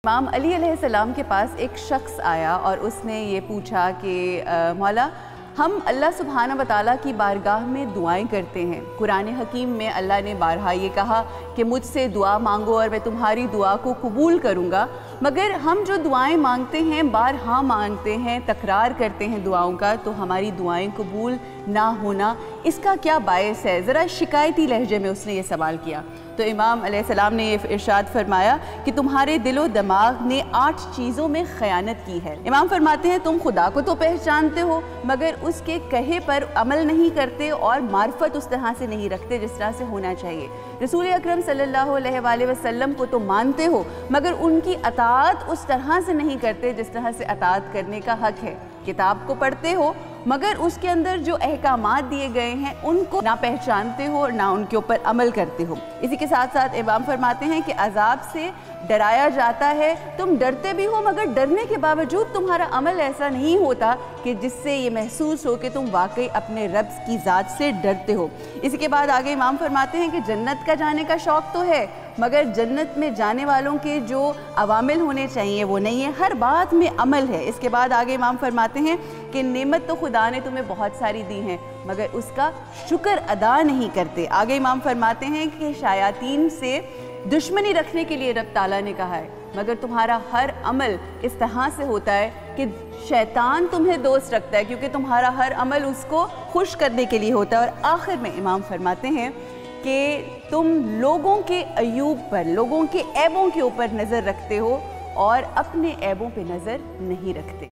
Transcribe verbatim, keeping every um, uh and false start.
इमाम अली अलैहिस्सलाम के पास एक शख्स आया और उसने ये पूछा कि मौला हम अल्लाह सुब्हाना व तआला की बारगाह में दुआएं करते हैं। कुरान हकीम में अल्लाह ने बारहा ये कहा कि मुझसे दुआ मांगो और मैं तुम्हारी दुआ को कबूल करूँगा, मगर हम जो दुआएं मांगते हैं बारहा मांगते हैं, तकरार करते हैं दुआओं का, तो हमारी दुआएं कबूल ना होना इसका क्या बायस है? ज़रा शिकायती लहजे में उसने ये सवाल किया। तो इमाम अलैहिस्सलाम ने ये इरशाद फरमाया कि तुम्हारे दिलो दिमाग ने आठ चीज़ों में ख़यानत की है। इमाम फरमाते हैं तुम खुदा को तो पहचानते हो मगर उसके कहे पर अमल नहीं करते और मार्फत उस तरह से नहीं रखते जिस तरह से होना चाहिए। रसूल अकरम सल्लल्लाहु अलैहि वसल्लम को तो मानते हो मगर उनकी अताअत उस तरह से नहीं करते जिस तरह से अताअत करने का हक है। किताब को पढ़ते हो मगर उसके अंदर जो अहकामात दिए गए हैं उनको ना पहचानते हो और ना उनके ऊपर अमल करते हो। इसी के साथ साथ इमाम फरमाते हैं कि अजाब से डराया जाता है, तुम डरते भी हो मगर डरने के बावजूद तुम्हारा अमल ऐसा नहीं होता कि जिससे ये महसूस हो कि तुम वाकई अपने रब की ज़ात से डरते हो। इसी के बाद आगे इमाम फरमाते हैं कि जन्नत का जाने का शौक़ तो है मगर जन्नत में जाने वालों के जो अवामिल होने चाहिए वो नहीं है, हर बात में अमल है। इसके बाद आगे इमाम फरमाते हैं कि नेमत तो खुदा ने तुम्हें बहुत सारी दी हैं मगर उसका शुक्र अदा नहीं करते। आगे इमाम फरमाते हैं कि शायातीन से दुश्मनी रखने के लिए रब ताला ने कहा है मगर तुम्हारा हर अमल इस तरह से होता है कि शैतान तुम्हें दोस्त रखता है क्योंकि तुम्हारा हर अमल उसको खुश करने के लिए होता है। और आखिर में इमाम फरमाते हैं कि तुम लोगों के अयूब पर, लोगों के ऐबों के ऊपर नज़र रखते हो और अपने ऐबों पे नज़र नहीं रखते।